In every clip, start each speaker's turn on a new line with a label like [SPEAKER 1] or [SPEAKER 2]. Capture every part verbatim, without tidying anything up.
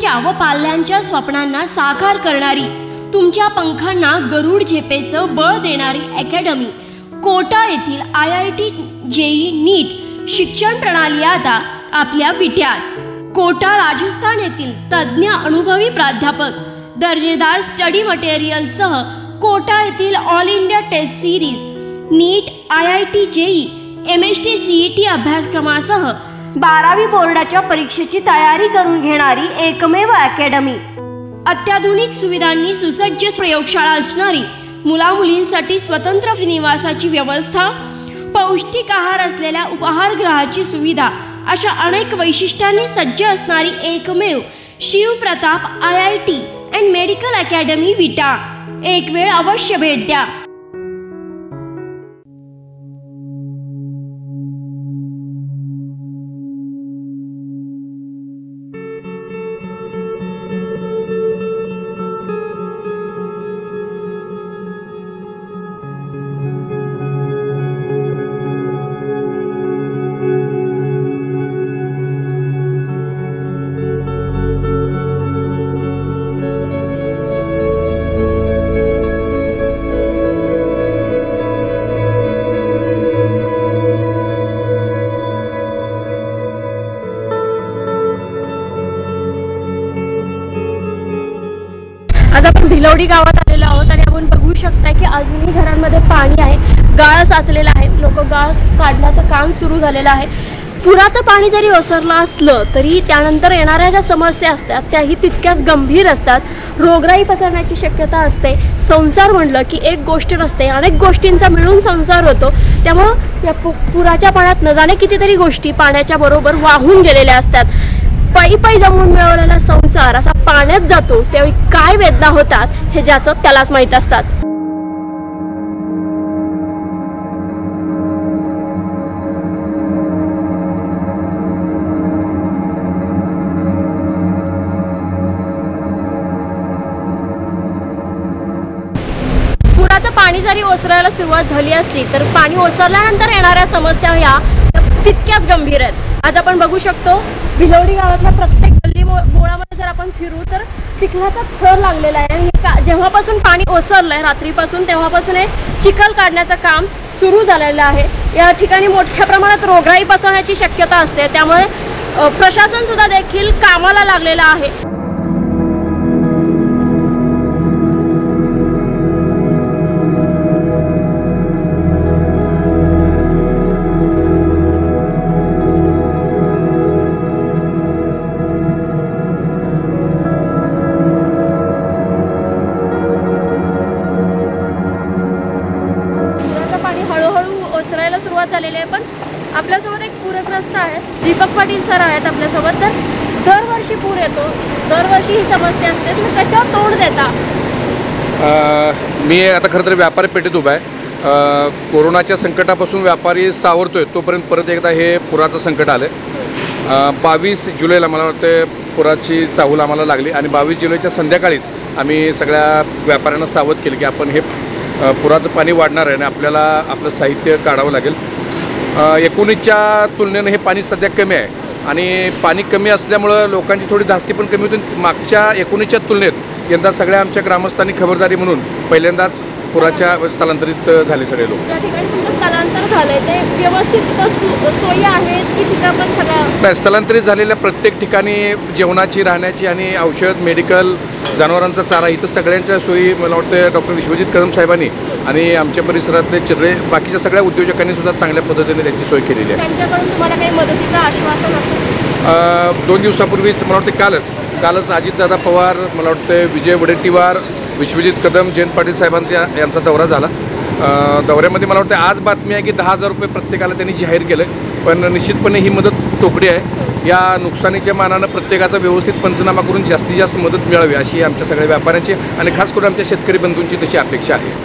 [SPEAKER 1] तुमच्या व पाल्यांच्या स्वप्नांना साकार करणारी, तुमच्या पंखांना गरुड झेपेचं बळ देणारी अकॅडमी कोटा येथील I I T JEE NEET शिक्षण प्रणाली आता आपल्या विट्यात। कोटा राजस्थान येथील तज्ज्ञ अनुभवी प्राध्यापक, दर्जेदार स्टडी मटेरियलसह कोटा येथील all India test series, NEET, I I T JEE, M S T C E T अभ्यासक्रमासह बारावी बोर्डाच्या परीक्षेची तयारी करून घेणारी एकमेव अकॅडमी। अत्याधुनिक सुविधांनी सुसज्ज प्रयोगशाळा असणारी, मुलामुलींसाठी स्वतंत्र निवासाची व्यवस्था, पौष्टिक आहार असलेल्या उपाहारगृहाची सुविधा अशा अनेक वैशिष्ट्यांनी सज्ज असणारी एकमेव Shivpratap I I T and medical academy Vita. एक वेळ अवश्य भेट द्या।
[SPEAKER 2] आज आपण भिलवडी गावात आलेलो आहोत आणि आपण बघू शकता की अजूनही घरांमध्ये पाणी आहे, गाळ साचलेला आहे। लोक गाळ काढण्याचं काम सुरू झालेलं आहे। पुराचं पाणी जरी ओसरलं असलं तरी त्यानंतर येणाऱ्या ज्या समस्या असतात त्याही तितक्याच गंभीर असतात। रोगराई पसरण्याची शक्यता असते। संसार म्हणलं की एक गोष्ट नसते, अनेक गोष्टींचा मिळून संसार होतो। त्यामुळं या पु पुराच्या पाण्यात न जाणे कितीतरी गोष्टी पाण्याच्या बरोबर वाहून गेलेल्या असतात। पायी पायी जमवून मिळवलेला संसार असा पाण्यात जातो त्यावेळी काय वेदना होतात हे ज्याचं त्यालाच माहीत असतात। पुराचं पाणी जरी ओसरायला सुरुवात झाली असली तर पाणी ओसरल्यानंतर येणाऱ्या समस्या ह्या तितक्याच गंभीर आहेत। आज आपण बघू शकतो भिलवडी गावातल्या प्रत्येक गल्ली बोळामध्ये जर आपण फिरू तर चिखलाचा थर लागलेला आहे आणि जेव्हापासून पाणी ओसरलंय रात्रीपासून तेव्हापासून हे चिखल काढण्याचं काम सुरू झालेलं आहे। या ठिकाणी मोठ्या प्रमाणात रोगराई पसरण्याची शक्यता असते, त्यामुळे प्रशासन सुद्धा देखील कामाला लागलेलं आहे। ओसरायला सुरुवात झालेली आहे, पण आपल्यासोबत एक पूरग्रस्त आहेत, दीपक पाटील सर आहेत आपल्यासोबत। तर दरवर्षी पूर येतो, दरवर्षी ही समस्या असते, तुम्ही कशावर तोंड देता?
[SPEAKER 3] मी आता खरं तर व्यापारी पेठेत उभा आहे। कोरोनाच्या संकटापासून व्यापारी सावरतोय तोपर्यंत परत एकदा हे पुराचं संकट आलं। बावीस जुलैला मला वाटतं पुराची चाहूल आम्हाला लागली आणि बावीस जुलैच्या संध्याकाळीच आम्ही सगळ्या व्यापाऱ्यांना सावध केलं की आपण हे पुराचं पाणी वाढणार आहे आणि आपल्याला आपलं साहित्य काढावं लागेल। एकोणीसच्या तुलनेनं हे पाणी सध्या कमी आहे आणि पाणी कमी असल्यामुळं लोकांची थोडी धास्ती पण कमी होती। मागच्या एकोणीसच्या तुलनेत यंदा सगळ्या आमच्या ग्रामस्थांनी खबरदारी म्हणून पहिल्यांदाच पुराच्या स्थलांतरित झाले सगळे लोक।
[SPEAKER 2] त्या ठिकाणी तुमचं स्थलांतर झालंय ते व्यवस्थित सोयी आहेत की तिथं पण सगळं?
[SPEAKER 3] नाही, स्थलांतरित झालेल्या प्रत्येक ठिकाणी जेवणाची, राहण्याची आणि औषध, मेडिकल, जनावरांचा चारा इथं सगळ्यांच्या सोयी मला वाटतं डॉक्टर विश्वजित कदम साहेबांनी आणि आमच्या परिसरातले चिरळे बाकीच्या सगळ्या उद्योजकांनी सुद्धा चांगल्या पद्धतीने त्यांची सोय केलेली आहे।
[SPEAKER 2] त्यांच्याकडून तुम्हाला काही मदतीचं आश्वासन असेल?
[SPEAKER 3] दोन दिवसापूर्वीच मला वाटतं कालच कालच अजितदादा पवार, मला वाटतं विजय वडेट्टीवार, विश्वजित कदम, जयंत पाटील साहेबांचा यांचा दौरा झाला। दौऱ्यामध्ये मला वाटतं आज बातमी आहे की दहा हजार रुपये प्रत्येकाला त्यांनी जाहीर केलं, पण निश्चितपणे ही मदत तोकडी आहे। या नुकसानीच्या मानानं प्रत्येकाचा व्यवस्थित पंचनामा करून जास्तीत जास्त मदत मिळावी अशी आमच्या सगळ्या व्यापाऱ्यांची आणि खास करून आमच्या शेतकरी बंधूंची तशी अपेक्षा आहे।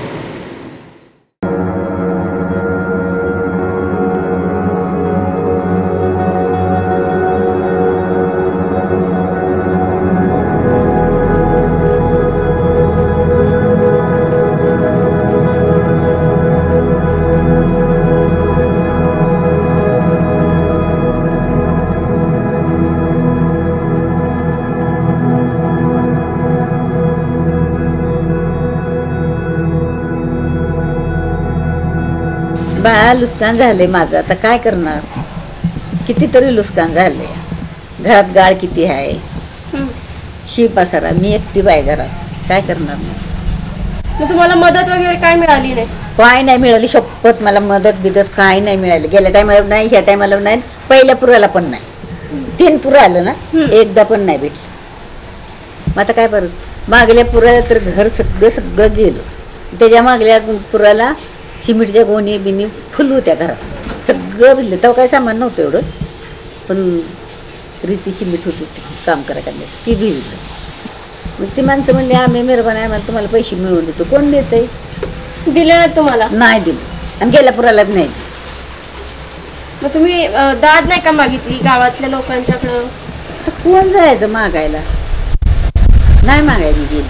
[SPEAKER 4] बाळा नुकसान झाले माझं, आता काय करणार? कितीतरी नुकसान झाले. घरात गाळ किती आहे, शी पसारा, मी एकटी बाय घरात, काय करणार?
[SPEAKER 2] मग तुम्हाला मदत वगैरे काय मिळाली नाही?
[SPEAKER 4] काय नाही मिळाली, शपथ मला मदत बिदत काय नाही मिळाली. गेल्या टायमाला नाही, ह्या टायमाला नाही, पहिल्या पुराला पण नाही. तीन पुरं आलं ना, एकदा पण नाही भेटली. मग आता काय परत मागल्या पुराला तर घर सगळं सगळं गेलं. त्याच्या मागल्या पुराला सिमेंटच्या गोणी बिनी फुल होत्या घरात, सगळं भिजलं. तेव्हा काय सामान नव्हतं एवढं, पण रीती सिमेंट होती काम करायला, ती भिजलं. मग ती माणसं म्हणली आम्ही मेहरबान आहे, आम्हाला तुम्हाला पैसे मिळवून देतो. कोण देतंय?
[SPEAKER 2] दिले नाही तुम्हाला?
[SPEAKER 4] नाही दिलं, आणि गेल्या पुराला बी नाही.
[SPEAKER 2] मग तुम्ही अं, दाद नाही का मागितली गावातल्या लोकांच्याकडं?
[SPEAKER 4] तर कोण जायचं मागायला? नाही मागायला गेली.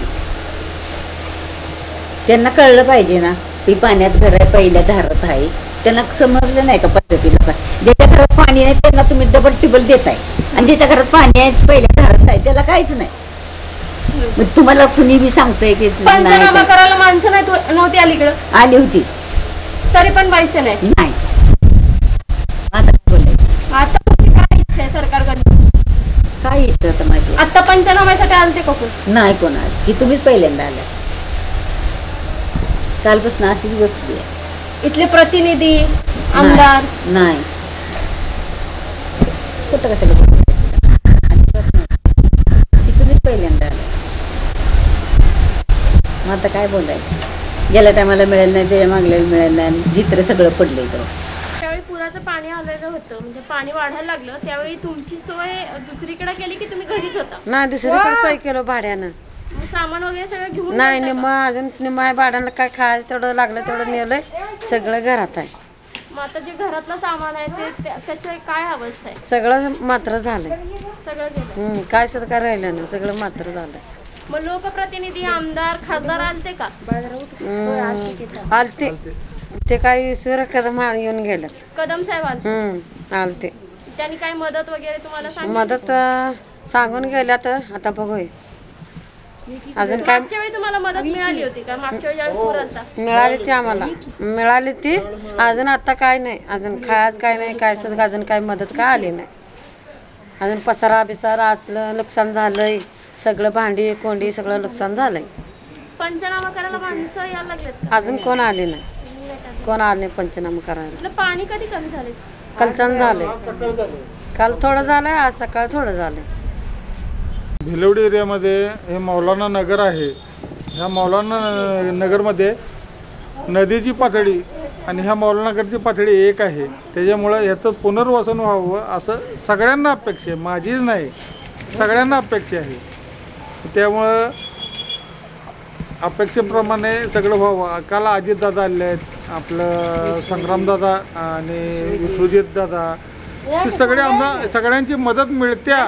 [SPEAKER 4] त्यांना कळलं पाहिजे ना, ती पाण्यात घर आहे, पहिल्या धारात आहे. त्यांना समजलं नाही का पद्धतीला? का ज्याच्या घरात पाणी आहे त्यांना तुम्ही डबल टिबल देताय, आणि ज्याच्या घरात पाणी आहे पहिल्या धारात आहे त्याला काहीच नाही. मग तुम्हाला कुणी बी सांगतंय की
[SPEAKER 2] पंचनामा करायला माणसं नाही तू- नव्हती अलीकडं?
[SPEAKER 4] आली होती,
[SPEAKER 2] तरी पण पैसे नाही.
[SPEAKER 4] नाही. आता काय बोलायचं?
[SPEAKER 2] आता तुमची काय इच्छा आहे सरकारकडून?
[SPEAKER 4] काय इच्छा आता माझी?
[SPEAKER 2] आता पंचनाम्यासाठी आलते का कोण?
[SPEAKER 4] नाही कोणा, की तुम्हीच पहिल्यांदा आल्या. कालपासून अशीच बसली आहे.
[SPEAKER 2] इथले प्रतिनिधी आमदार
[SPEAKER 4] नाही, कुठं कशाला तुम्हीच पहिल्यांदा आल्या. मग आता काय बोलायचं? गेल्या टायमाला मिळेल नाही, त्याच्या मागल्याला मिळेल नाही, जित्र सगळं पडलं इकडं.
[SPEAKER 2] त्यावेळी पुराचं पाणी आलेलं होतं, म्हणजे पाणी वाढायला लागलं, त्यावेळी तुमची सोय दुसरीकडे केली की तुम्ही घरीच होता?
[SPEAKER 5] नाही, दुसरीकडे सोय केलं भाड्यानं.
[SPEAKER 2] मग सामान वगैरे सगळं घेऊन
[SPEAKER 5] नाही,
[SPEAKER 2] गेलता
[SPEAKER 5] निम्म
[SPEAKER 2] का?
[SPEAKER 5] अजून निम्म आहे भाड्यानं. काय खायचं तेवढं लागलं तेवढं नेलंय, सगळं घरात आहे.
[SPEAKER 2] मग आता जे घरातलं सामान आहे ते त्या- त्याची काय अवस्था आहे?
[SPEAKER 5] सगळं मात्र झालंय.
[SPEAKER 2] सगळं गेलं.
[SPEAKER 5] हम्म, काय सुद्धा काय राहिलं नाही, सगळं मात्र झालंय.
[SPEAKER 2] मग लोकप्रतिनिधी आमदार खासदार आलते का?
[SPEAKER 5] हम्म, आलते ते काही ईश्वर कदम येऊन गेलं.
[SPEAKER 2] कदम साहेब आलते.
[SPEAKER 5] हम्म, आलते.
[SPEAKER 2] त्यांनी काय मदत वगैरे तुम्हाला सांगितली?
[SPEAKER 5] मदत अं, सांगून गेल्या तर आता बघूया अजून काय.
[SPEAKER 2] मागच्या वेळी तुम्हाला मदत मिळाली होती का? मागच्या वेळी ज्यावेळी पूर आलता
[SPEAKER 5] मिळाली ती आम्हाला, मिळाली ती. अजून आता काय नाही, अजून खायच काय नाही, काय सुद्धा अजून काय मदत काय आली नाही. अजून पसारा बिसारा असलं नुकसान झालंय, सगळं भांडी कोंडी सगळं नुकसान झालंय.
[SPEAKER 2] पंचनामा करायला माणसं यायला लागलेत?
[SPEAKER 5] अजून कोण आले नाही, कोण आले नाही पंचनामा करायला.
[SPEAKER 2] इथलं पाणी कधी कमी झाले?
[SPEAKER 5] कालचं झालंय, काल थोडं झालंय, आज सकाळ थोडं झालंय.
[SPEAKER 6] भिलवडी एरियामध्ये हे मौलाना नगर आहे. ह्या मौलाना नगरमध्ये नदीची पातळी आणि ह्या मौलाना नगरची पातळी एक आहे. त्याच्यामुळं ह्याचं पुनर्वसन व्हावं असं सगळ्यांना अपेक्षा आहे, माझीच नाही, सगळ्यांना अपेक्षा आहे. त्यामुळं अपेक्षेप्रमाणे सगळं व्हावं. काल अजितदादा आले आहेत, आपलं संग्रामदादा आणि विश्वजितदादा, ती सगळे आम्हाला सगळ्यांची मदत मिळत्या,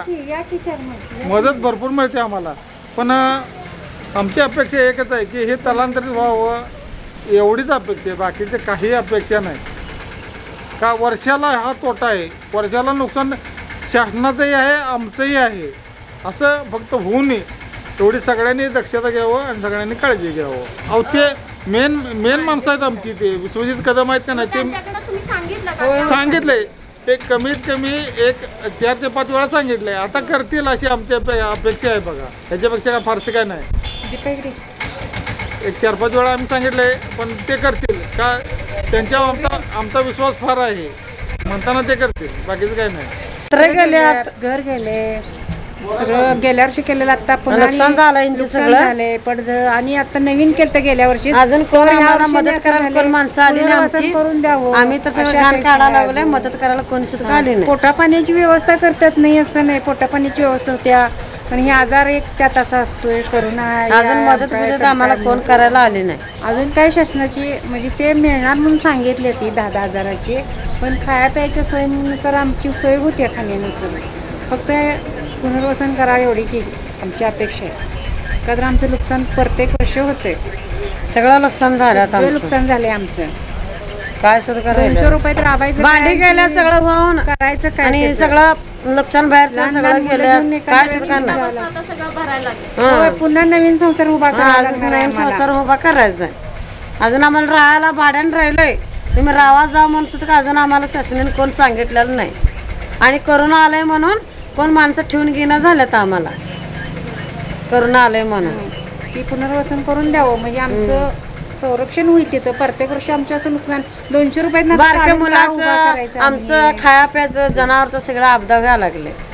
[SPEAKER 6] मदत भरपूर मिळते आम्हाला. पण आमची अपेक्षा एकच आहे की हे स्थलांतरित व्हावं, एवढीच अपेक्षा आहे, बाकीचे काही अपेक्षा नाही. का वर्षाला हा तोटा आहे, वर्षाला नुकसान शासनाचंही आहे आमचंही आहे. असं फक्त होऊ नये एवढी सगळ्यांनी दक्षता घ्यावं आणि सगळ्यांनी काळजी घ्यावं. अहो ते मेन मेन माणसं आहेत आमची, ते विश्वजित कदम आहेत का नाही, ते
[SPEAKER 2] तुम्ही सांगितलं का?
[SPEAKER 6] सांगितलंय. ते कमीत कमी एक चार ते पाच वेळा सांगितलंय. आता करतील अशी आमची अपे अपेक्षा आहे बघा, त्याच्यापेक्षा काय फारसं काय नाही. एक चार पाच वेळा आम्ही सांगितलंय, पण ते करतील का, त्यांच्यावर आमचा आमचा विश्वास फार आहे, म्हणताना ते करतील, बाकीचं काय नाही.
[SPEAKER 5] तर गेल्यात
[SPEAKER 7] घर गेले सगळं, गेल्या वर्षी केलेलं आता पुन्हा
[SPEAKER 5] नुकसान झालं यांचं
[SPEAKER 7] नुकसान
[SPEAKER 5] सगळं.
[SPEAKER 7] झालंय. पडझड आणि आता नवीन केलं तर गेल्या वर्षी.
[SPEAKER 5] अजून कोण
[SPEAKER 7] तर ह्या
[SPEAKER 5] आम्हाला
[SPEAKER 7] वर्षी
[SPEAKER 5] मदत
[SPEAKER 7] असं
[SPEAKER 5] करायला
[SPEAKER 7] झालंय,
[SPEAKER 5] कोण माणसं आली नाही
[SPEAKER 7] पुनर्वसन
[SPEAKER 5] आमची.
[SPEAKER 7] करून द्यावं
[SPEAKER 5] आम्ही तर सगळं
[SPEAKER 7] अशा
[SPEAKER 5] घाण
[SPEAKER 7] अपेक्षा
[SPEAKER 5] काढायला
[SPEAKER 7] आहे.
[SPEAKER 5] लागलोय, मदत करायला कोणी सुद्धा आली नाही.
[SPEAKER 7] पोटा पाण्याची व्यवस्था करतात नाही असं नाही, पोटा पाण्याची व्यवस्था होत्या, पण हे आजार एक त्यात असा असतोय, करोना आहे,
[SPEAKER 5] अजून
[SPEAKER 7] या
[SPEAKER 5] मदत
[SPEAKER 7] काय
[SPEAKER 5] बिदत आम्हाला
[SPEAKER 7] सरकारने.
[SPEAKER 5] कोण करायला आली नाही.
[SPEAKER 7] अजून काय शासनाची म्हणजे ते मिळणार म्हणून सांगितले ती दहा दहा हजाराची, पण खाया प्यायच्या सोयीनुसार आमची सोय होती खाण्यानुसार. फक्त पुनर्वसन करा एवढीची आमची अपेक्षा आहे. का तर आमचं नुकसान प्रत्येक वर्ष होतंय,
[SPEAKER 5] सगळं नुकसान झालं आता
[SPEAKER 7] सगळं
[SPEAKER 5] आमचं.
[SPEAKER 7] नुकसान झाले आमचं.
[SPEAKER 5] काय सुद्धा
[SPEAKER 7] दोनशे
[SPEAKER 5] करायला
[SPEAKER 7] रुपये तर राबायचं
[SPEAKER 5] भांडी
[SPEAKER 7] काय
[SPEAKER 5] गेल्या
[SPEAKER 7] की
[SPEAKER 5] सगळं वाहून,
[SPEAKER 7] करायचं काय
[SPEAKER 5] आणि
[SPEAKER 7] त्याचं?
[SPEAKER 5] सगळं नुकसान बाहेरचं
[SPEAKER 7] लहान
[SPEAKER 5] सगळं
[SPEAKER 7] लहान मुलं
[SPEAKER 5] गेलं,
[SPEAKER 7] घेऊन एका
[SPEAKER 5] काय
[SPEAKER 7] वेळेस
[SPEAKER 5] सुद्धा नाही.
[SPEAKER 7] झालं.
[SPEAKER 2] आता सगळं भरायला लागेल.
[SPEAKER 5] हं.
[SPEAKER 7] होय, पुन्हा नवीन संसार उभा
[SPEAKER 5] हा,
[SPEAKER 7] करायला
[SPEAKER 5] अजून
[SPEAKER 7] लागणार आहे
[SPEAKER 5] नवीन
[SPEAKER 7] आम्हाला.
[SPEAKER 5] संसार उभा करायचा आहे. अजून आम्हाला राहायला भाड्यानं राहिलोय तुम्ही रावा जा म्हणून सुद्धा अजून आम्हाला शासनाने कोण सांगितलेलं नाही. आणि करोना आलंय म्हणून कोण माणसं ठेवून घेणं झालं तर आम्हाला करोना आलंय म्हणून
[SPEAKER 7] ती पुनर्वसन करून द्यावं म्हणजे आमचं संरक्षण होईल. तिथं प्रत्येक वर्षी आमचं असं नुकसान दोनशे रुपयात
[SPEAKER 5] बारक्या मुलाचं आमचं खाया प्याचं जनावरचं सगळं अपदा व्हायला लागले.